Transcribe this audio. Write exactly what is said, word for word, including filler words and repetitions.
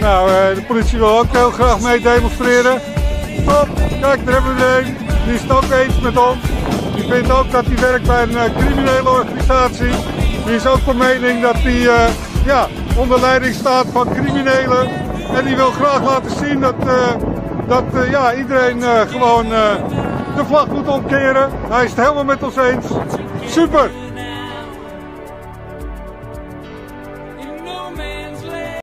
Nou, uh, de politie wil ook heel graag mee demonstreren. Top, kijk, daar hebben we er een. Die is het ook eens met ons. Die vindt ook dat hij werkt bij een uh, criminele organisatie. Die is ook van mening dat hij uh, ja, onder leiding staat van criminelen. En die wil graag laten zien dat, uh, dat uh, ja, iedereen uh, gewoon uh, de vlag moet omkeren. Hij is het helemaal met ons eens. Super!